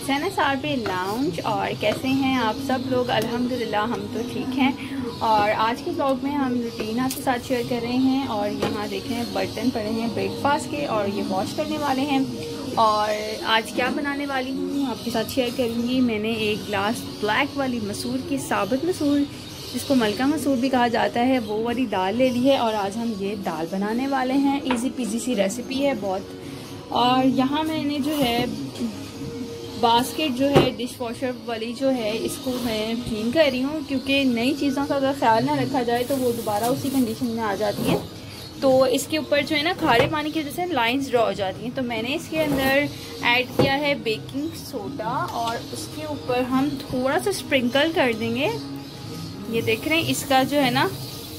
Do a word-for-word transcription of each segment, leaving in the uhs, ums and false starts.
It's N S R B lounge. और कैसे हैं आप सब लोग? अल्हम्दुलिल्लाह हम तो ठीक हैं। और आज के ब्लॉग में हम रूटीन आपके साथ शेयर कर रहे हैं। और यहाँ देखें बर्तन पड़े हैं ब्रेकफास्ट के और ये वॉश करने वाले हैं। और आज क्या बनाने वाली हूँ आपके साथ शेयर करूँगी। मैंने एक गिलास ब्लैक वाली मसूर की, साबुत मसूर जिसको मलका मसूर भी कहा जाता है, वो वाली दाल ले ली है। और आज हम ये दाल बनाने वाले हैं। इजी पीजी सी रेसिपी है बहुत। और यहाँ मैंने जो है बास्केट जो है डिश वॉशर वाली जो है, इसको मैं क्लीन कर रही हूँ, क्योंकि नई चीज़ों का अगर ख्याल ना रखा जाए तो वो दोबारा उसी कंडीशन में आ जाती है। तो इसके ऊपर जो है ना खारे पानी की वजह से लाइंस ड्रॉ हो जाती हैं। तो मैंने इसके अंदर ऐड किया है बेकिंग सोडा और उसके ऊपर हम थोड़ा सा स्प्रिंकल कर देंगे। ये देख रहे हैं इसका जो है ना,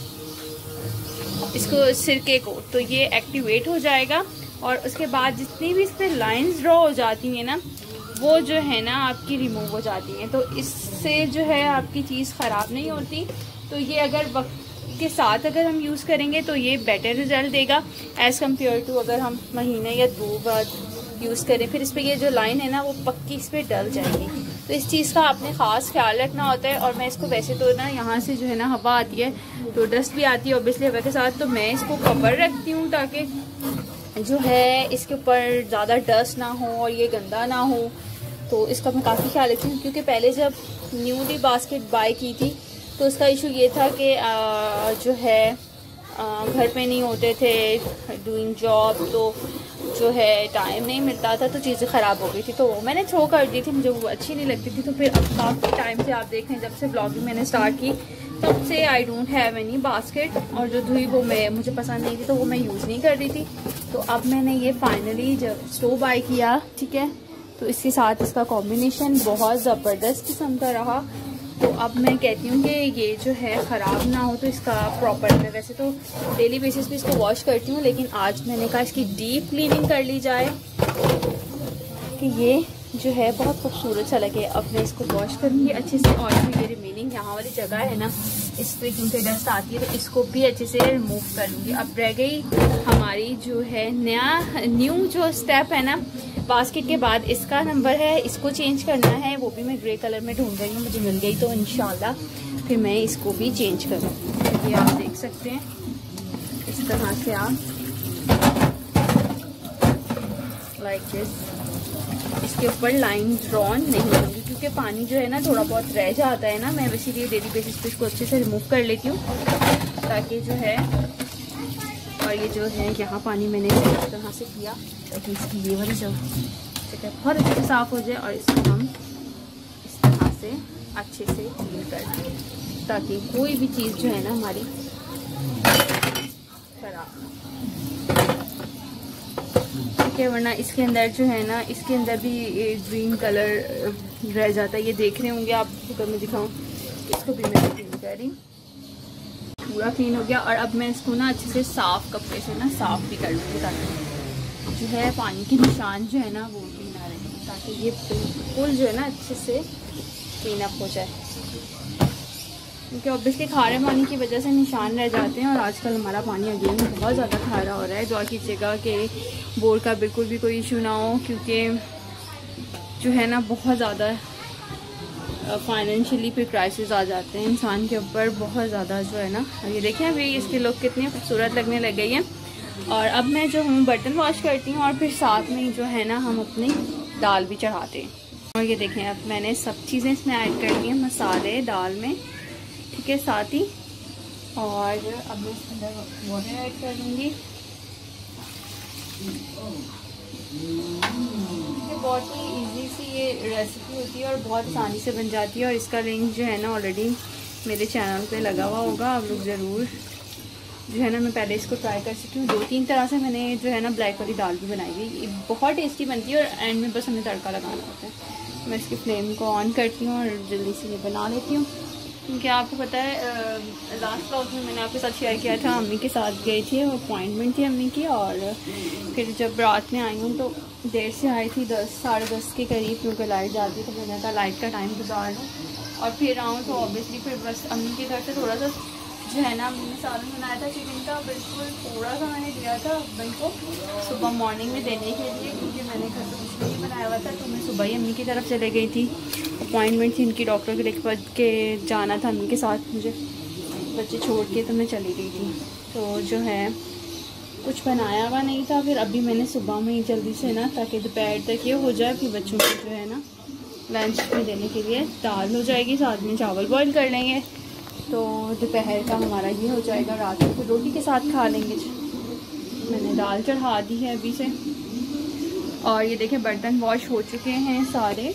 इसको सिरके को, तो ये एक्टिवेट हो जाएगा। और उसके बाद जितनी भी इस पर लाइन्स ड्रॉ हो जाती हैं ना, वो जो है ना आपकी रिमूव हो जाती हैं। तो इससे जो है आपकी चीज़ ख़राब नहीं होती। तो ये अगर वक्त के साथ अगर हम यूज़ करेंगे तो ये बेटर रिजल्ट देगा एज़ कम्पेयर टू अगर हम महीने या दो बार यूज़ करें। फिर इस पर ये जो लाइन है ना वो पक्की इस पर डल जाएगी। तो इस चीज़ का आपने ख़ास ख्याल रखना होता है। और मैं इसको वैसे तो ना यहाँ से जो है ना हवा आती है तो डस्ट भी आती है ऑब्वियसली हवा के साथ, तो मैं इसको कवर रखती हूँ ताकि जो है इसके ऊपर ज़्यादा डस्ट ना हो और ये गंदा ना हो। तो इसका मैं काफ़ी ख्याल रखती हूँ, क्योंकि पहले जब न्यूली बास्केट बाय की थी तो उसका इशू ये था कि जो है आ, घर पे नहीं होते थे, डूइंग जॉब, तो जो है टाइम नहीं मिलता था, तो चीज़ें ख़राब हो गई थी। तो वो मैंने थ्रो कर दी थी, मुझे वो अच्छी नहीं लगती थी। तो फिर अब काफ़ी टाइम से आप देखें जब से ब्लॉगिंग मैंने स्टार्ट की तब से I don't have any basket. और जो धुई वो मैं मुझे पसंद नहीं थी तो वो मैं यूज़ नहीं कर रही थी। तो अब मैंने ये फाइनली जब स्टोव बाय किया, ठीक है, तो इसके साथ इसका कॉम्बिनेशन बहुत ज़बरदस्त किस्म का रहा। तो अब मैं कहती हूँ कि ये जो है ख़राब ना हो, तो इसका प्रॉपर, मैं वैसे तो डेली बेसिस पे इसको वॉश करती हूँ, लेकिन आज मैंने कहा इसकी डीप क्लीनिंग कर ली जाए कि ये जो है बहुत खूबसूरत सा लगे। अब मैं इसको वॉश करूँगी अच्छे से। और जो ये रिमेनिंग यहाँ वाली जगह है ना, इस पर क्योंकि डस्ट आती है तो इसको भी अच्छे से रिमूव कर लूँगी। अब रह गई हमारी जो है नया न्यू जो स्टेप है ना बास्केट के बाद, इसका नंबर है, इसको चेंज करना है। वो भी मैं ग्रे कलर में ढूंढ रही हूँ, मुझे मिल गई तो इंशाल्लाह फिर मैं इसको भी चेंज करूँगी। ये आप देख सकते हैं इस तरह से आप लाइक दिस, इसके ऊपर लाइन ड्रॉन नहीं होंगी, क्योंकि पानी जो है ना थोड़ा बहुत रह जाता है ना। मैं इसीलिए डेली बेसिस पे इसको अच्छे से रिमूव कर लेती हूँ ताकि जो है, और ये जो है यहाँ पानी मैंने इस तरह से किया ताकि इसकी ये वाली जो जगह बहुत अच्छे से साफ़ हो जाए। और इसको हम इस तरह से अच्छे से क्लीन कर दें ताकि कोई भी चीज़ जो है ना हमारी खराब, ठीक है। वरना इसके अंदर जो है ना, इसके अंदर भी ग्रीन कलर रह जाता है। ये देख रहे होंगे आप, अगर मैं दिखाऊँ, इसको भी मैं क्लीन कर रही हूँ। पूरा क्लीन हो गया। और अब मैं इसको ना अच्छे से साफ़ कपड़े से ना साफ़ भी कर लूँगी ताकि जो है पानी के निशान जो है ना वो भी ना रहे, ताकि ये बिल्कुल जो है ना अच्छे से क्लीन अप हो जाए। क्योंकि ऑब्वियसली खारे पानी की वजह से निशान रह जाते हैं। और आजकल हमारा पानी अगेन बहुत ज़्यादा खारा हो रहा है। दुआ कीजिएगा कि बोर का बिल्कुल भी कोई इशू ना हो, क्योंकि जो है ना बहुत ज़्यादा फाइनेंशियली फिर क्राइसिस आ जाते हैं इंसान के ऊपर बहुत ज़्यादा जो है ना। ये देखें अभी इसकी लुक कितनी खूबसूरत लगने लग गई है। और अब मैं जो हूँ बर्तन वॉश करती हूँ और फिर साथ में जो है ना हम अपनी दाल भी चढ़ाते हैं। और ये देखें अब मैंने सब चीज़ें इसमें ऐड कर दी हैं, मसाले दाल में, ठीक है, साथ ही। और अब मैं इसके अंदर वाटर ऐड कर दूँगी। बहुत ही इजी सी ये रेसिपी होती है और बहुत आसानी से बन जाती है। और इसका लिंक जो है ना ऑलरेडी मेरे चैनल पे लगा हुआ होगा, आप लोग ज़रूर जो है ना, मैं पहले इसको ट्राई कर सकती हूँ। दो तीन तरह से मैंने जो है ना ब्लैक वाली दाल भी बनाई हुई, ये बहुत टेस्टी बनती है। और एंड में बस हमें तड़का लगाना होता है। मैं इसकी फ्लेम को ऑन करती हूँ और जल्दी से ये बना लेती हूँ। क्योंकि आपको पता है लास्ट ब्लॉग में मैंने आपके साथ शेयर किया था, अम्मी के साथ गई थी, वो अपॉइंटमेंट थी अम्मी की। और फिर जब रात में आई हूँ तो देर से आई थी, दस साढ़े दस के करीब, क्योंकि लाइट जाती तो मैंने कहा लाइट का टाइम गुजार लूँ और फिर आऊँ। तो ऑब्वियसली फिर बस अम्मी के घर से थोड़ा सा जो है ना मैंने सालन बनाया था चिकन का, बिल्कुल थोड़ा सा मैंने दिया था भाई को सुबह मॉर्निंग में देने के लिए, क्योंकि मैंने घर पर कुछ नहीं बनाया हुआ था। तो मैं सुबह ही अम्मी की तरफ चले गई थी, अपॉइंटमेंट थी इनकी डॉक्टर के लेकर के जाना था उनके साथ मुझे, बच्चे छोड़ के तो मैं चली गई थी। तो जो है कुछ बनाया हुआ नहीं था, फिर अभी मैंने सुबह में ही जल्दी से ना, ताकि दोपहर तक ये हो जाए, फिर बच्चों को जो है ना लंच में देने के लिए दाल हो जाएगी, साथ में चावल बॉईल कर लेंगे, तो दोपहर का हमारा ये हो जाएगा। रात को फिर रोटी के साथ खा लेंगे। मैंने दाल चढ़ा दी है अभी से। और ये देखें बर्तन वॉश हो चुके हैं सारे,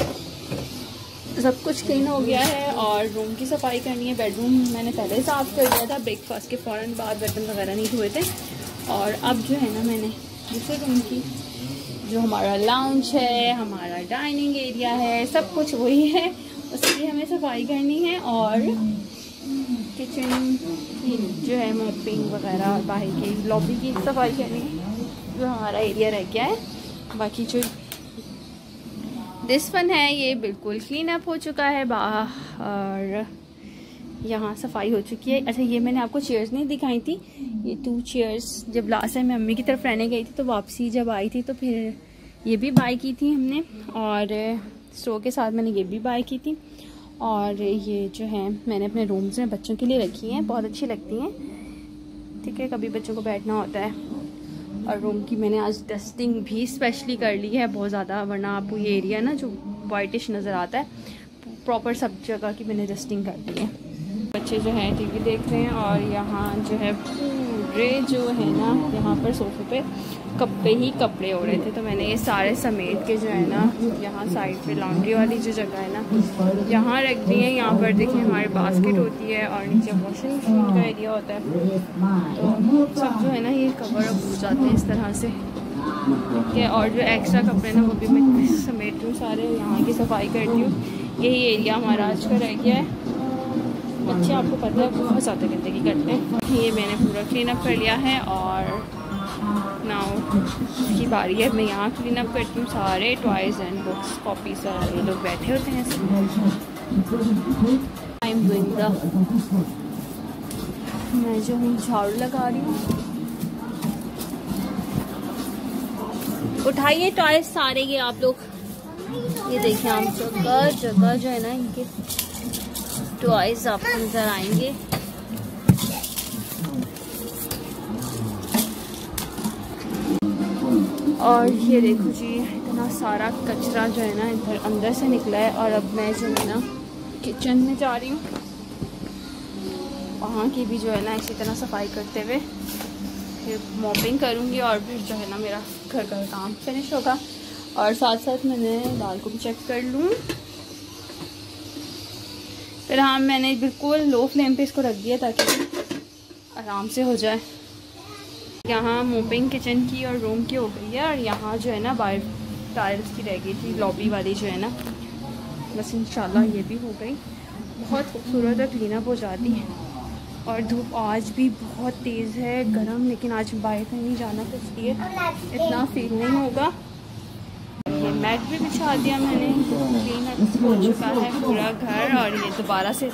सब कुछ क्लीन हो गया है। और रूम की सफाई करनी है। बेडरूम मैंने पहले साफ़ कर दिया था, ब्रेकफास्ट के फ़ौरन बाद बर्तन वगैरह नहीं धोए थे। और अब जो है ना मैंने दूसरे रूम की जो हमारा लाउंज है, हमारा डाइनिंग एरिया है, सब कुछ वही है, उसकी हमें सफाई करनी है। और किचन की जो है मॉपिंग वगैरह, बाहर की लॉबी की सफाई करनी है, जो हमारा एरिया रह गया है। बाकी जो दिस वन है ये बिल्कुल क्लीन अप हो चुका है बाहर, यहाँ सफाई हो चुकी है। अच्छा ये मैंने आपको चेयर्स नहीं दिखाई थी, ये टू चेयर्स जब लास्ट टाइम मैं अम्मी की तरफ रहने गई थी तो वापसी जब आई थी तो फिर ये भी बाय की थी हमने, और स्टोव के साथ मैंने ये भी बाय की थी। और ये जो है मैंने अपने रूम्स में बच्चों के लिए रखी हैं, बहुत अच्छी लगती हैं। ठीक है, कभी बच्चों को बैठना होता है। और रूम की मैंने आज डस्टिंग भी स्पेशली कर ली है बहुत ज़्यादा, वरना आपको ये एरिया ना जो वाइटिश नज़र आता है, प्रॉपर सब जगह की मैंने डस्टिंग कर दी है। बच्चे जो हैं टीवी देख रहे हैं, और यहाँ जो है पूरे जो है ना यहाँ पर सोफे पे कपड़े ही कपड़े हो रहे थे, तो मैंने ये सारे समेट के जो है ना यहाँ साइड पे लॉन्ड्री वाली जो जगह है ना यहाँ रख दी है। यहाँ पर देखिए हमारी बास्केट होती है और नीचे वॉशिंग मशीन का एरिया होता है, तो सब जो है ना ये कवर अप हो जाते हैं इस तरह से। ठीक है, और जो एक्स्ट्रा कपड़े ना वो भी मैं समेट हूँ सारे, यहाँ की सफाई करती हूँ। यही एरिया हमारा आज का रह गया है। बच्चे आपको पता है बहुत ज़्यादा गंदगी करते हैं। ये मैंने पूरा क्लीन अप कर लिया है, और नाउ की बारी है, मैं यहाँ क्लीन अप करती हूँ सारे टॉयज़ एंड बुक्स कॉपी सारे ये लोग बैठे होते हैं। आई एम डूइंग द मैं जो हूँ झाड़ू लगा रही हूँ। उठाइए टॉयज़ सारे ये आप लोग, ये देखिए आप जगह जगह जो है ना इनके टॉयज़ आपको नज़र आएंगे। और ये देखो जी इतना सारा कचरा जो है ना इधर अंदर से निकला है। और अब मैं जो है ना किचन में जा रही हूँ, वहाँ की भी जो है ना इसी तरह सफाई करते हुए फिर मॉपिंग करूँगी, और फिर जो है ना मेरा घर का काम फिनिश होगा। और साथ साथ मैंने दाल को भी चेक कर लूँ। फिर हाँ मैंने बिल्कुल लो फ्लेम पे इसको रख दिया ताकि आराम से हो जाए। यहाँ मोपिंग किचन की और रूम की हो गई है, और यहाँ जो है ना बाहर टाइल्स की रह गई थी लॉबी वाली जो है ना, बस इंशाल्लाह ये भी हो गई। बहुत खूबसूरत और क्लीन अप हो जाती है। और धूप आज भी बहुत तेज़ है, गर्म, लेकिन आज बाहर कहीं जाना तो इसलिए इतना फील नहीं होगा। ये मैट भी बिछा दिया मैंने, क्लीन अप हो चुका है पूरा घर। और ये दोबारा से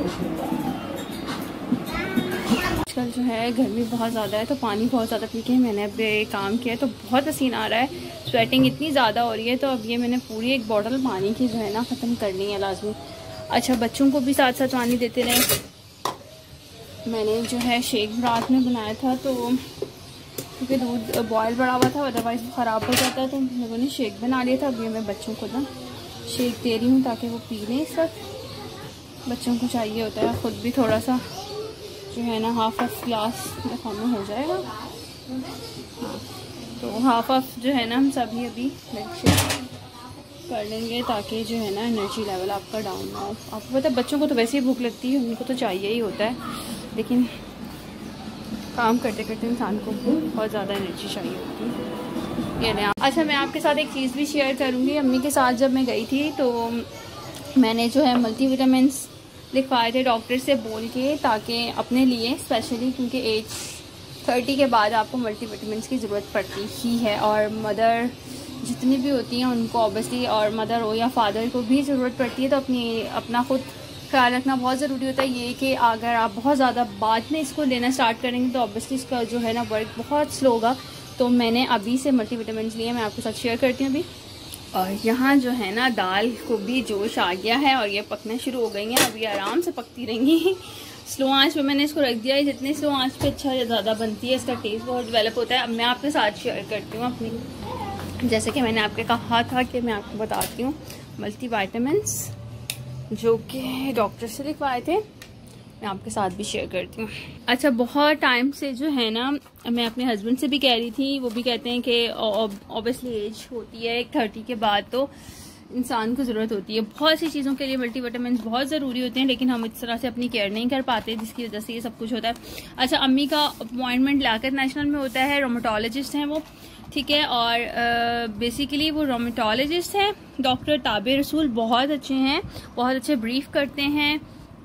आजकल जो है गर्मी बहुत ज़्यादा है, तो पानी बहुत ज़्यादा पी के मैंने अब ये काम किया है, तो बहुत पसीना आ रहा है, स्वेटिंग इतनी ज़्यादा हो रही है। तो अब ये मैंने पूरी एक बॉटल पानी की जो है ना ख़त्म करनी है लाजमी। अच्छा बच्चों को भी साथ साथ पानी देते रहे। मैंने जो है शेक रात में बनाया था, तो क्योंकि दूध बॉयल बड़ा हुआ था अदरवाइज़ ख़राब हो जाता है, तो हम लोगों ने शेक बना लिया था। अब ये मैं बच्चों को ना शेक दे रही हूँ ताकि वो पी लें। इस वक्त बच्चों को चाहिए होता है, ख़ुद भी थोड़ा सा जो है ना हाफ ऑफ ग्लास में हो जाएगा। हाँ तो हाफ ऑफ जो है ना हम सभी अभी मिल्क शेक कर लेंगे ताकि जो है ना एनर्जी लेवल आपका डाउन ना हो। आपको पता है बच्चों को तो वैसे ही भूख लगती है, उनको तो चाहिए ही होता है, लेकिन काम करते करते इंसान को बहुत ज़्यादा एनर्जी चाहिए होती है। ये नहीं। अच्छा मैं आपके साथ एक चीज़ भी शेयर करूँगी। अम्मी के साथ जब मैं गई थी तो मैंने जो है मल्टीविटामिन्स लिखवाए थे डॉक्टर से बोल के, ताकि अपने लिए स्पेशली, क्योंकि एज थर्टी के बाद आपको मल्टीविटामिन्स की ज़रूरत पड़ती ही है। और मदर जितनी भी होती हैं उनको ऑब्वियसली, और मदर हो या फादर को भी ज़रूरत पड़ती है। तो अपनी अपना खुद ख्याल रखना बहुत ज़रूरी होता है ये कि अगर आप बहुत ज़्यादा बाद में इसको लेना स्टार्ट करेंगे तो ऑब्वियसली इसका जो है ना वर्क बहुत स्लो होगा। तो मैंने अभी से मल्टीविटामिन्स लिए, मैं आपके साथ शेयर करती हूँ अभी। और यहाँ जो है ना दाल को भी जोश आ गया है और ये पकना शुरू हो गई हैं। अभी आराम से पकती रहेंगी। स्लो आंच पे मैंने इसको रख दिया है, जितनी स्लो आंच पे अच्छा या ज़्यादा बनती है, इसका टेस्ट बहुत डेवलप होता है। अब मैं आपके साथ शेयर करती हूँ अपनी, जैसे कि मैंने आपके कहा था कि मैं आपको बताती हूँ मल्टीविटामिन्स जो कि डॉक्टर से लिखवाए थे, मैं आपके साथ भी शेयर करती हूँ। अच्छा, बहुत टाइम से जो है ना मैं अपने हस्बैंड से भी कह रही थी, वो भी कहते हैं कि ऑब्वियसली एज होती है एक थर्टी के बाद तो इंसान को ज़रूरत होती है बहुत सी चीज़ों के लिए, मल्टीविटामिन्स बहुत ज़रूरी होते हैं, लेकिन हम इस तरह से अपनी केयर नहीं कर पाते जिसकी वजह से ये सब कुछ होता है। अच्छा, अम्मी का अपॉइंटमेंट लाकर नेशनल में होता है, रोमेटोलॉजिस्ट हैं वो, ठीक है, और बेसिकली वो रोमेटोलॉजिस्ट हैं। डॉक्टर ताबे रसूल बहुत अच्छे हैं, बहुत अच्छे ब्रीफ करते हैं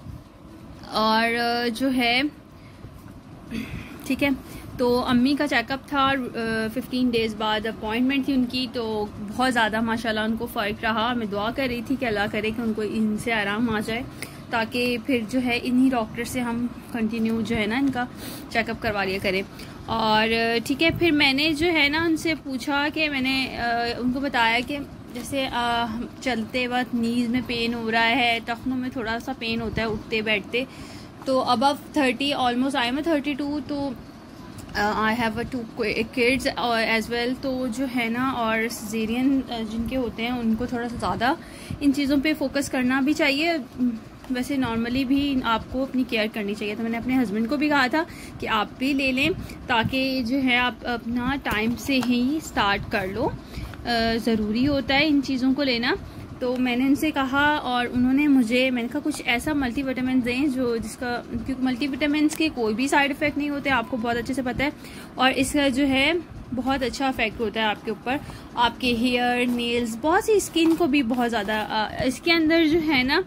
और जो है ठीक है। तो अम्मी का चेकअप था, फिफ्टीन डेज़ बाद अपॉइंटमेंट थी उनकी, तो बहुत ज़्यादा माशाल्लाह उनको फ़र्क रहा। मैं दुआ कर रही थी कि अल्लाह करे कि उनको इनसे आराम आ जाए, ताकि फिर जो है इन्हीं डॉक्टर से हम कंटिन्यू जो है ना इनका चेकअप करवा लिया करें। और ठीक है, फिर मैंने जो है ना उनसे पूछा कि मैंने आ, उनको बताया कि जैसे आ, चलते वक्त नीज़ में पेन हो रहा है, टखनों में थोड़ा सा पेन होता है उठते बैठते, तो अबव थर्टी, ऑलमोस्ट आई मैं थर्टी टू, तो I have a two kids as well, तो जो है ना और सिजेरियन जिनके होते हैं उनको थोड़ा सा ज़्यादा इन चीज़ों पे फोकस करना भी चाहिए। वैसे नॉर्मली भी आपको अपनी केयर करनी चाहिए। तो मैंने अपने हस्बैंड को भी कहा था कि आप भी ले लें, ताकि जो है आप अपना टाइम से ही स्टार्ट कर लो, ज़रूरी होता है इन चीज़ों को लेना। तो मैंने उनसे कहा और उन्होंने मुझे, मैंने कहा कुछ ऐसा मल्टीविटामिन दें जो जिसका, क्योंकि मल्टीविटामिन के कोई भी साइड इफ़ेक्ट नहीं होते, आपको बहुत अच्छे से पता है, और इसका जो है बहुत अच्छा इफेक्ट होता है आपके ऊपर, आपके हेयर, नेल्स, बहुत सी स्किन को भी बहुत ज़्यादा। इसके अंदर जो है ना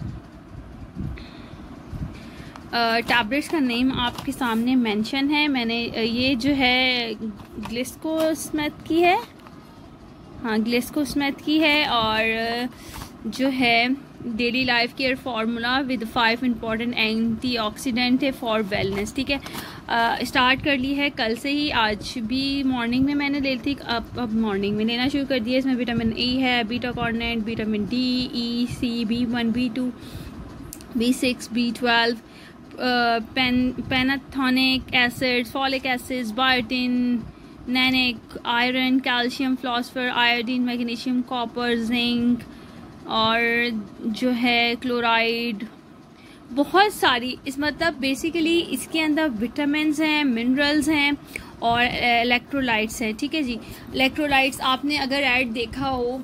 टैबलेट्स का नेम आपके सामने मेंशन है, मैंने ये जो है ग्लिस्कोस्मेथ की है, हाँ ग्लिस्कोस्मेथ की है, और जो है daily life care formula with five important antioxidant है फॉर वेलनेस, ठीक है। स्टार्ट कर ली है कल से ही, आज भी मॉर्निंग में मैंने ले थी, अब अब मॉर्निंग में लेना शुरू कर दिया। इसमें विटामिन ई है, beta carbonate, vitamin D, E, C, B one, B two, B six, B twelve, pan pantothenic acid, folic acid, biotin, नैनिक, iron, calcium, phosphorus, iodine, magnesium, copper, zinc और जो है क्लोराइड, बहुत सारी। इस मतलब बेसिकली इसके अंदर विटामिन्स हैं, मिनरल्स हैं और इलेक्ट्रोलाइट्स हैं, ठीक है जी। इलेक्ट्रोलाइट्स आपने अगर ऐड देखा हो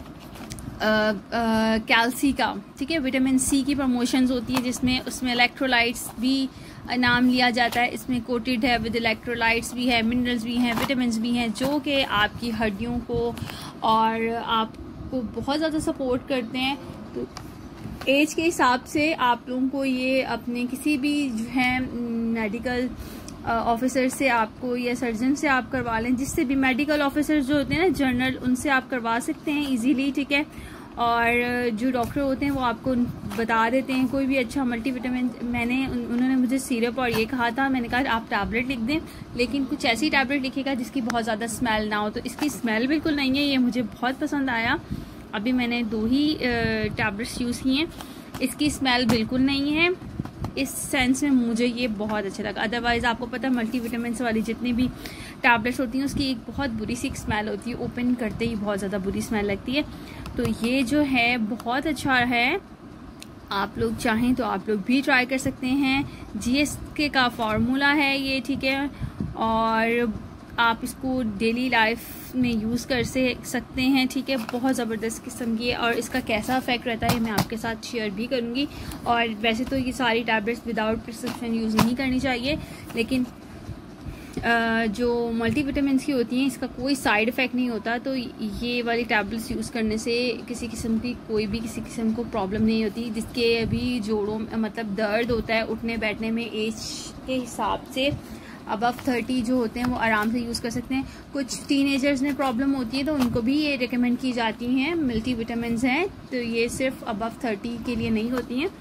कैल्सी का, ठीक है, विटामिन सी की प्रमोशंस होती है जिसमें उसमें इलेक्ट्रोलाइट्स भी नाम लिया जाता है, इसमें कोटेड है विद इलेक्ट्रोलाइट्स भी है, मिनरल्स भी हैं, विटामिन्स भी हैं, जो कि आपकी हड्डियों को और आपको बहुत ज़्यादा सपोर्ट करते हैं। तो एज के हिसाब से आप लोगों को ये अपने किसी भी जो है मेडिकल ऑफिसर से आपको या सर्जन से आप करवा लें, जिससे भी मेडिकल ऑफिसर जो होते हैं ना जनरल, उनसे आप करवा सकते हैं इजीली, ठीक है। और जो डॉक्टर होते हैं वो आपको बता देते हैं कोई भी अच्छा मल्टीविटामिन। मैंने उन, उन्होंने मुझे सिरप और ये कहा था, मैंने कहा आप टैबलेट लिख दें, लेकिन कुछ ऐसी टैबलेट लिखेगा जिसकी बहुत ज़्यादा स्मेल ना हो। तो इसकी स्मेल बिल्कुल नहीं है, ये मुझे बहुत पसंद आया। अभी मैंने दो ही टैबलेट्स यूज़ किए हैं, इसकी स्मेल बिल्कुल नहीं है, इस सेंस में मुझे ये बहुत अच्छा लगा। अदरवाइज़ आपको पता है मल्टीविटामिन वाली जितनी भी टैबलेट्स होती हैं उसकी एक बहुत बुरी सी स्मेल होती है, ओपन करते ही बहुत ज़्यादा बुरी स्मेल लगती है। तो ये जो है बहुत अच्छा है, आप लोग चाहें तो आप लोग भी ट्राई कर सकते हैं। जीएसके का फार्मूला है ये, ठीक है, और आप इसको डेली लाइफ में यूज़ कर से सकते हैं, ठीक है। बहुत ज़बरदस्त किस्म की है और इसका कैसा इफेक्ट रहता है मैं आपके साथ शेयर भी करूँगी। और वैसे तो ये सारी टैबलेट्स विदाउट प्रिस्क्रिप्शन यूज़ नहीं करनी चाहिए, लेकिन जो मल्टीविटामिन की होती हैं इसका कोई साइड इफ़ेक्ट नहीं होता। तो ये वाली टैबलेट्स यूज़ करने से किसी किस्म की कोई भी किसी किस्म को प्रॉब्लम नहीं होती। जिसके अभी जोड़ों मतलब दर्द होता है उठने बैठने में, एज के हिसाब से अबव थर्टी जो होते हैं वो आराम से यूज़ कर सकते हैं। कुछ टीनेजर्स में प्रॉब्लम होती है तो उनको भी ये रिकमेंड की जाती हैं, मल्टीविटामिन्स हैं, तो ये सिर्फ अबव थर्टी के लिए नहीं होती हैं।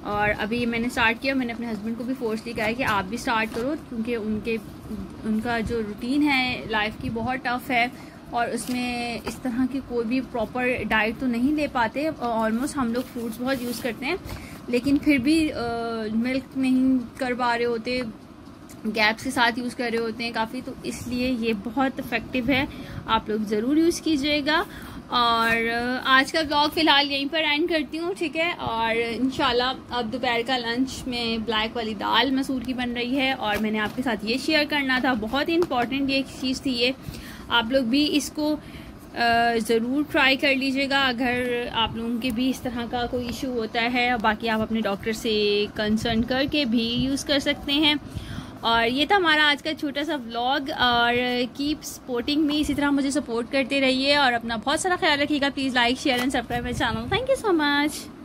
और अभी मैंने स्टार्ट किया, मैंने अपने हस्बैंड को भी फोर्सली कहा है कि आप भी स्टार्ट करो, क्योंकि उनके उनका जो रूटीन है लाइफ की बहुत टफ है और उसमें इस तरह की कोई भी प्रॉपर डाइट तो नहीं ले पाते। ऑलमोस्ट हम लोग फ्रूट्स बहुत यूज़ करते हैं, लेकिन फिर भी मिल्क नहीं कर पा रहे होते, गैप्स के साथ यूज़ कर रहे होते हैं काफ़ी, तो इसलिए ये बहुत इफ़ेक्टिव है, आप लोग ज़रूर यूज़ कीजिएगा। और आज का ब्लॉग फ़िलहाल यहीं पर एंड करती हूँ, ठीक है। और इंशाल्लाह अब दोपहर का लंच में ब्लैक वाली दाल मसूर की बन रही है और मैंने आपके साथ ये शेयर करना था, बहुत ही इंपॉर्टेंट ये चीज़ थी ये। आप लोग भी इसको ज़रूर ट्राई कर लीजिएगा अगर आप लोगों के भी इस तरह का कोई इशू होता है। बाकी आप अपने डॉक्टर से कंसल्ट करके भी यूज़ कर सकते हैं। और ये था हमारा आज का छोटा सा व्लॉग, और कीप सपोर्टिंग मी, इसी तरह मुझे सपोर्ट करते रहिए और अपना बहुत सारा ख्याल रखिएगा। Please like share and subscribe my channel. Thank you so much.